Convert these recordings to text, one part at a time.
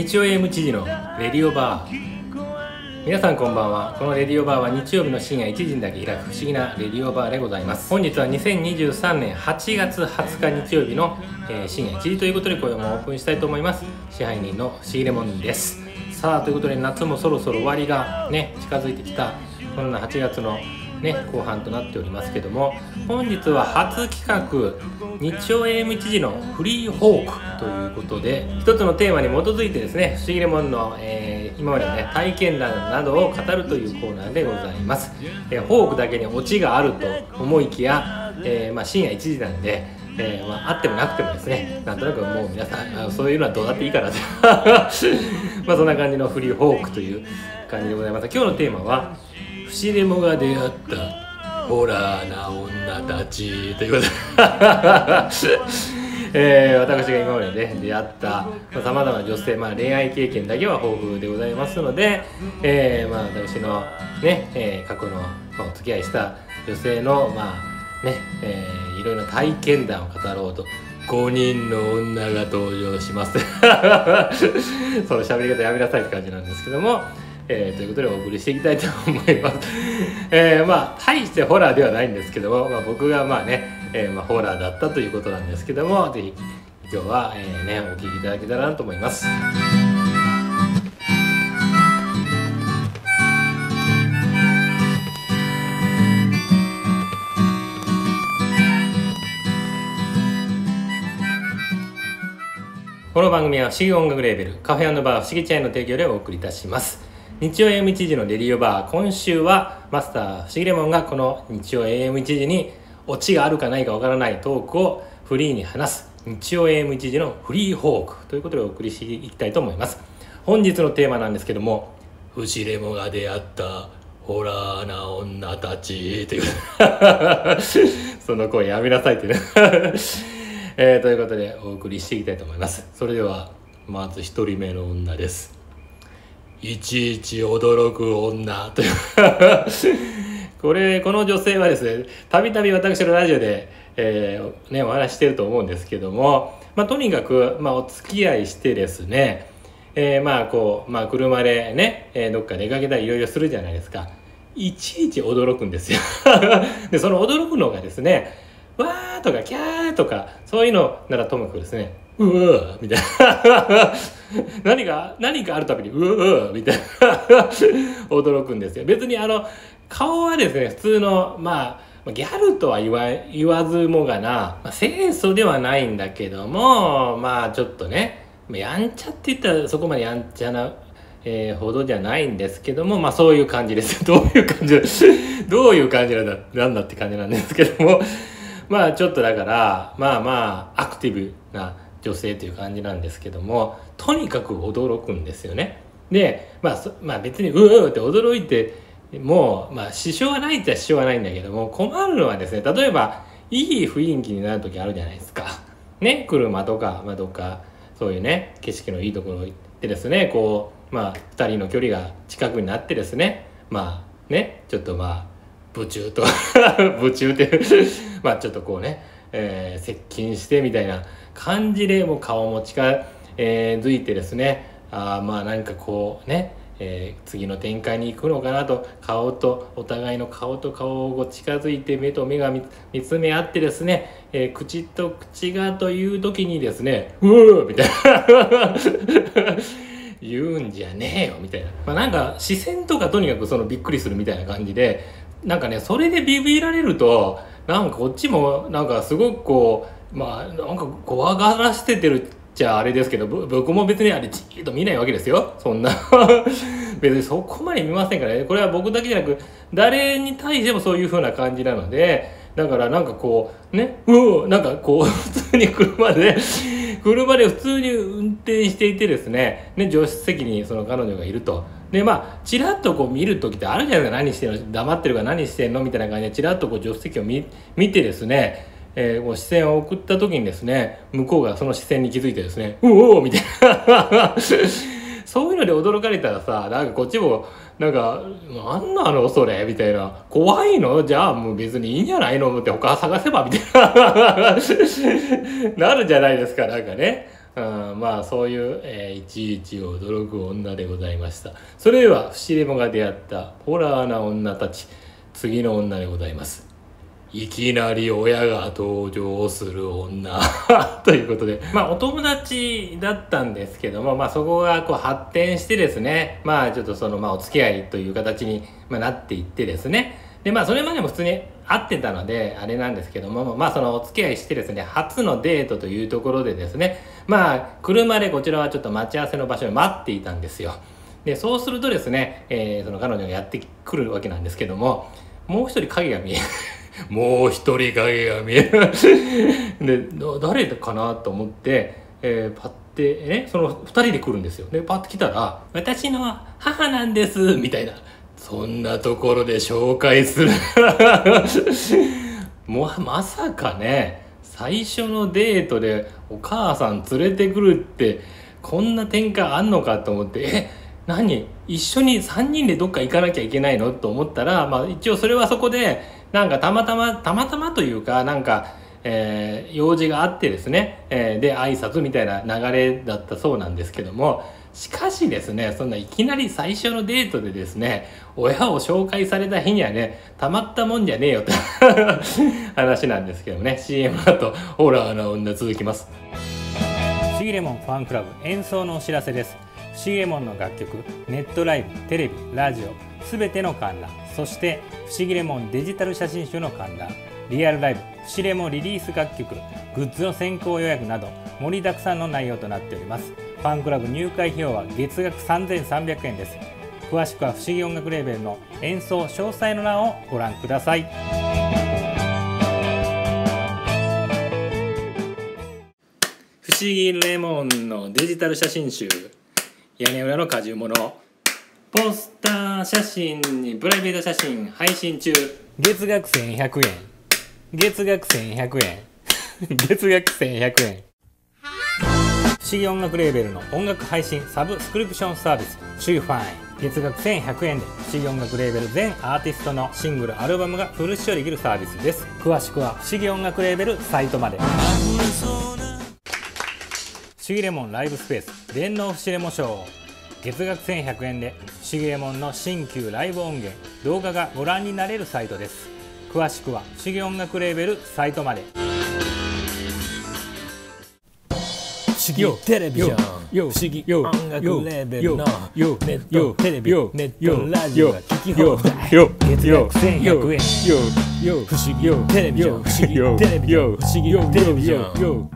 日曜 AM 知事のレディオバー。皆さんこんばんは。このレディオバーは日曜日の深夜1時にだけ開く不思議なレディオバーでございます。本日は2023年8月20日日曜日の、深夜1時ということで今夜もオープンしたいと思います。支配人の不思議レモンです。さあということで夏もそろそろ終わりがね近づいてきたこんな8月の後半となっておりますけども、本日は初企画日曜 AM 知事のフリーホークということで、一つのテーマに基づいてですね、不思議レモンの、今までのね体験談などを語るというコーナーでございます。ホークだけにオチがあると思いきや、深夜1時なんで、あってもなくてもですね、なんとなくもう皆さんそういうのはどうだっていいかなとそんな感じのフリーホークという感じでございます。今日のテーマは不思議レモが出会ったホラーな女たちということで私が今までね出会ったさまざまな女性、恋愛経験だけは豊富でございますので、私のね、過去の、お付き合いした女性のいろいろな体験談を語ろうと5人の女が登場しますその喋り方やめなさいって感じなんですけども、ということでお送りしていきたいと思います大してホラーではないんですけども、僕がホラーだったということなんですけども、ぜひ今日は、お聞きいただけたらなと思います。この番組は不思議音楽レーベルカフェ&バー不思議チャイの提供でお送りいたします。日曜 AM 知事のレディオバー、今週はマスター不思議レモンがこの日曜 AM 知事にオチがあるかないかわからないトークをフリーに話す日曜 AM 知事のフリーホークということでお送りしていきたいと思います。本日のテーマなんですけども、不思議レモンが出会ったホラーな女たちというその声やめなさいってねということでお送りしていきたいと思います。それではまず一人目の女です。いちいち驚く女というこの女性はですね、たびたび私のラジオで、お話してると思うんですけども、とにかく、お付き合いしてですね、車でね、どっか出かけたりいろいろするじゃないですか。いちいち驚くんですよでその驚くのがですね、わーとかキャーとかそういうのならともかくですね、うーみたいな何かあるたびにうーみたいな驚くんですよ。別に顔はですね普通のギャルとは言わずもがな、清楚ではないんだけどもちょっとねやんちゃって言ったらそこまでやんちゃなほどじゃないんですけども、そういう感じですどういう感じなんだって感じなんですけどもちょっとだからアクティブな女性という感じなんですけども、とにかく驚くんですよね。で別にって驚いても支障はないっちゃ支障はないんだけども、困るのはですね、例えばいい雰囲気になる時あるじゃないですかね、車とかどっかそういうね景色のいいところ行ってですね、2人の距離が近くになってですね、ちょっとブチューとブチューってちょっと接近してみたいな感じでもう顔も近づいてですね、次の展開に行くのかなと、お互いの顔と顔を近づいて目と目が見つめ合ってですね、口と口がという時にですね、うーみたいな言うんじゃねえよみたいな、視線とかとにかくびっくりするみたいな感じで、それでビビられるとこっちもすごく怖がらせてるじゃあれですけど、僕も別にあれじーっと見ないわけですよ、そんな別にそこまで見ませんからね。これは僕だけじゃなく誰に対してもそういう風な感じなので、だから普通に車で普通に運転していてですね、助手席にその彼女がいると。でチラッと見る時ってあるじゃないですか。何してんの、黙ってるか何してんのみたいな感じでチラッと助手席を見てですね、視線を送った時にですね、向こうがその視線に気づいてですね、うおーみたいなそういうので驚かれたらさ、こっちもなんなのそれみたいな、怖いのじゃあもう別にいいんじゃないのって他探せばみたいななるじゃないですか。 まあそういう、いちいち驚く女でございました。それではフシレモが出会ったホラーな女たち、次の女でございます。いきなり親が登場する女ということで、まあお友達だったんですけども、まあそこがこう発展してですね、まあちょっとそのまあお付き合いという形になっていってですね、でまあそれまでも普通に会ってたのであれなんですけども、まあそのお付き合いしてですね、初のデートというところでですね、まあ車でこちらはちょっと待ち合わせの場所に待っていたんですよ。でそうするとですね、その彼女がやってくるわけなんですけども、もう一人影が見えるもう一人影が見えるで誰かなと思って、パッてね、その2人で来るんですよ。でパッて来たら「私の母なんです」みたいな、そんなところで紹介するもうまさかね、最初のデートでお母さん連れてくるってこんな展開あんのかと思って、何一緒に3人でどっか行かなきゃいけないのと思ったら、まあ一応それはそこでなんかたまたまというか、なんか、用事があってですね、で挨拶みたいな流れだったそうなんですけども、しかしですね、そんないきなり最初のデートでですね、親を紹介された日にはね、たまったもんじゃねえよって話なんですけどね。 CM だとホラーな女続きます。 不思議レモンファンクラブ演奏のお知らせです。不思議レモンの楽曲、ネットライブ、テレビ、ラジオすべての観覧、そして不思議レモンデジタル写真集の観覧、リアルライブ、不思議レモンリリース楽曲、グッズの先行予約など盛りだくさんの内容となっております。ファンクラブ入会費用は月額3300円です。詳しくは不思議音楽レーベルの演奏詳細の欄をご覧ください。 不思議レモンのデジタル写真集、屋根裏の果汁物、ポスター写真にプライベート写真配信中。 月額1100円、月額1100円月額1100円。不思議音楽レーベルの音楽配信サブスクリプションサービスシューファイン、月額1100円で不思議音楽レーベル全アーティストのシングルアルバムがフル視聴できるサービスです。詳しくは不思議音楽レーベルサイトまで。不思議レモンライブスペース電脳不思議レモンショー、月額1100円で不思議レモンの新旧ライブ音源動画がご覧になれるサイトです。詳しくは不思議音楽レーベルサイトまで。 不思議テレビジョン、不思議音楽レーベルのネットテレビ、ネットラジオが聞き放題、月額1100円。不思議テレビジョン、不思議テレビジョン、不思議テレビジョン。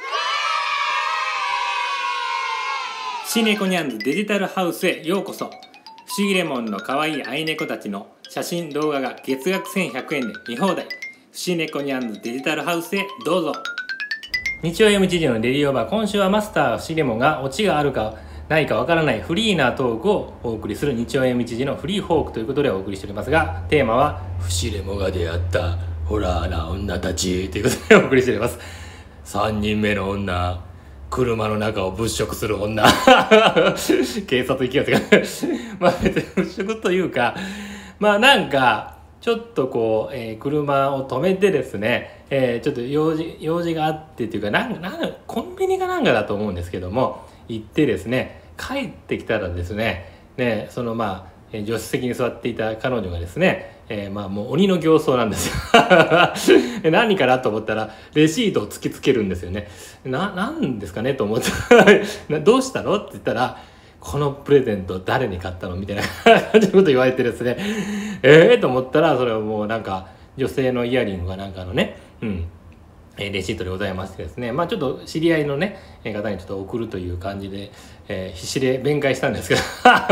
シネコニャンズデジタルハウスへようこそ。不思議レモンの可愛い愛猫たちの写真動画が月額1100円で見放題。不思議猫ニャンズデジタルハウスへどうぞ。日曜読み知事のレディオーバー、今週はマスター不思議レモンがオチがあるかないかわからないフリーなトークをお送りする日曜読み知事のフリーフォークということでお送りしておりますが、テーマは不思議レモンが出会ったホラーな女たちということでお送りしております。3人目の女、車の中を物色する女警察行きやつがまあ別に物色というか、まあなんかちょっとこう、車を止めてですね、ちょっと用事があってというか、コンビニかなんかだと思うんですけども、行ってですね、帰ってきたらですね、そのまあ助手席に座っていた彼女がですね、まあもう鬼の形相なんですよ何かなと思ったらレシートを突きつけるんですよね。なんですかねと思ってどうしたのって言ったら、このプレゼント誰に買ったのみたいな感じのこと言われてですね、と思ったら、それはもうなんか女性のイヤリングがなんかのね、レシートでございましてですね、まあちょっと知り合いのね方にちょっと送るという感じで、必死で弁解したんですけど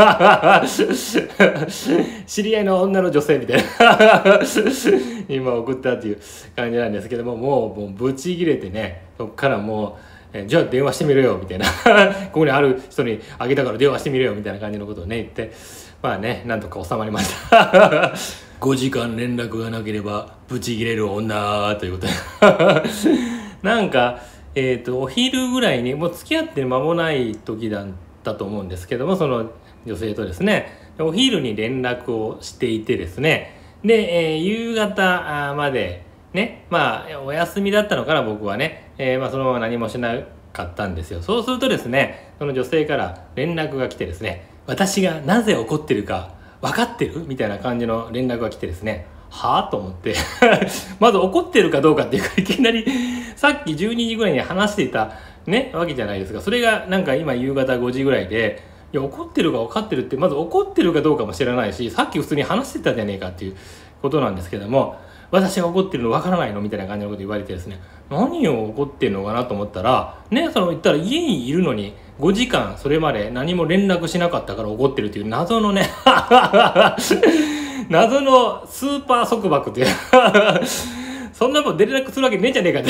知り合いの女の女性みたいな今送ったっていう感じなんですけども、もうブチ切れてね、そっからもうじゃあ電話してみろよみたいなここにある人にあげたから電話してみろよみたいな感じのことをね言って、まあねなんとか収まりました5時間連絡がなければブチ切れる女ということでなんかお昼ぐらいにもう付き合って間もない時だったと思うんですけども、その女性とですねお昼に連絡をしていてですね、で、夕方までね、まあお休みだったのかな僕はね、まあそのまま何もしなかったんですよ。そうするとですね、その女性から連絡が来てですね、私がなぜ怒ってるか分かってるみたいな感じの連絡が来てですね、はぁと思ってまず怒ってるかどうかっていうか、いきなりさっき12時ぐらいに話していたねわけじゃないですか。それがなんか今夕方5時ぐらいで、いや怒ってるか分かってるって、まず怒ってるかどうかも知らないし、さっき普通に話してたじゃねえかっていうことなんですけども、私が怒ってるの分からないのみたいな感じのこと言われてですね、何を怒ってるのかなと思ったらね、その言ったら家にいるのに5時間それまで何も連絡しなかったから怒ってるっていう謎のね謎のスーパー束縛っていうそんなもん連絡するわけねえじゃねえか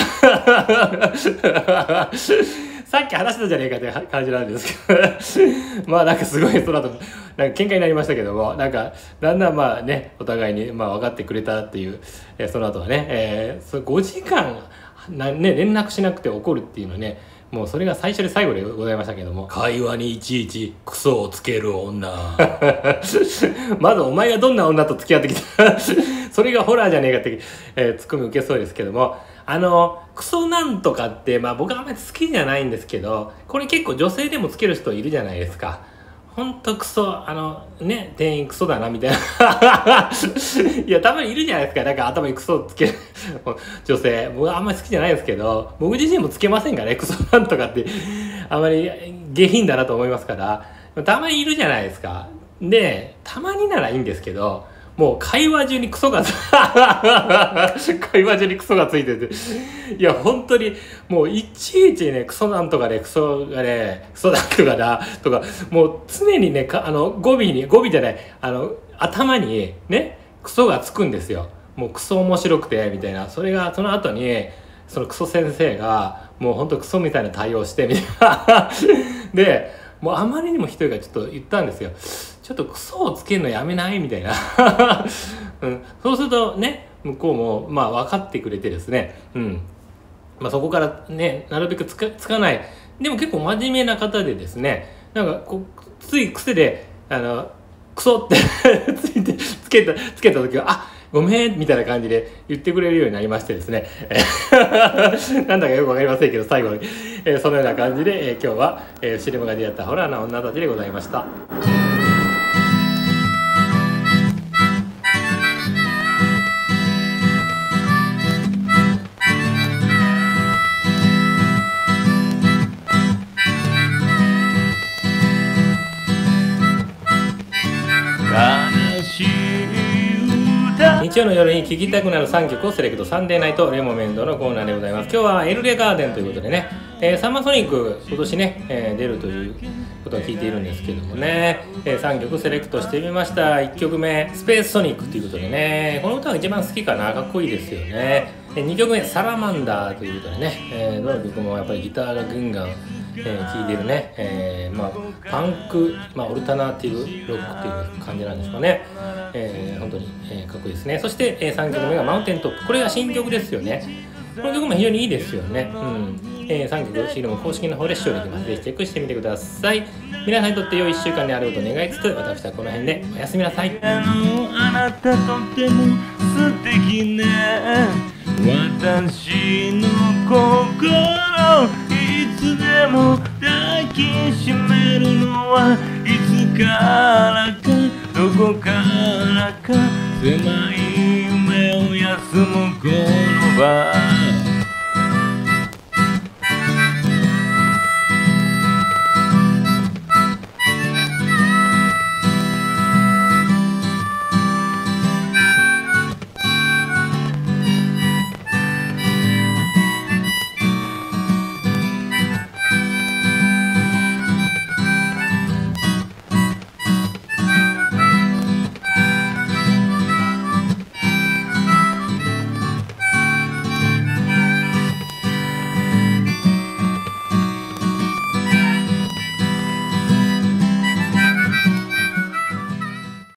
ってさっき話したじゃねえかって感じなんですけどまあなんかすごいその後なんか喧嘩になりましたけども、なんかだんだんまあねお互いにまあ分かってくれたっていう、その後はね、5時間連絡しなくて怒るっていうのね、もうそれが最初で最後でございましたけども、会話にいちいちクソをつける女まずお前がどんな女と付き合ってきたそれがホラーじゃねえかって、ツッコミ受けそうですけども、クソなんとかって、まあ僕はあんまり好きじゃないんですけど、これ結構女性でもつける人いるじゃないですか。ほんとクソ、ね、店員クソだなみたいないやたまにいるじゃないですか、なんか頭にクソつける女性。僕はあんまり好きじゃないですけど、僕自身もつけませんからね、クソなんとかってあまり下品だなと思いますから。たまにいるじゃないですか。でたまにならいいんですけど、もう会話中にクソが会話中にクソがついてて、いや本当にもういちいちね、クソなんとかで、クソがね、クソなんとかだとか、もう常にね、語尾じゃない、頭にねクソがつくんですよ。もうクソ面白くてみたいな。それがその後にそのクソ先生がもう本当クソみたいな対応してみたいなでもうあまりにも一人がちょっと言ったんですよ。ちょっとクソをつけるのやめないみたいな、そうするとね、向こうもまあ分かってくれてですね、まあ、そこからねなるべくつかない。でも結構真面目な方でですね、なんかこうつい癖でクソってつけた時は、あ、ごめんみたいな感じで言ってくれるようになりましてですねなんだかよくわかりませんけど、最後に、そのような感じで、今日は、シネマが出会ったホラーな女たちでございました。日曜の夜に聴きたくなる3曲をセレクト、サンデーナイトレモメンドのコーナーでございます。今日はエルレガーデンということでね、サマーソニック今年ね、出るということを聞いているんですけどもね、3曲セレクトしてみました。1曲目スペースソニックということでね、この歌が一番好きかな、かっこいいですよね。2曲目サラマンダーということでね、どの曲もやっぱりギターがグンガン聴いてるね、まあパンク、まあオルタナティブロックっていう感じなんですかね。本当に、かっこいいですね。そして、3曲目がマウンテントップ。これが新曲ですよね。この曲も非常にいいですよね。3曲シールも公式の方で視聴できます。ぜひチェックしてみてください。皆さんにとって良い1週間であることを願いつつ、私はこの辺でおやすみなさい。 あなたとても素敵ね、私の心いつでも抱きしめるのはいつからかどこからか狭い夢を休むこの場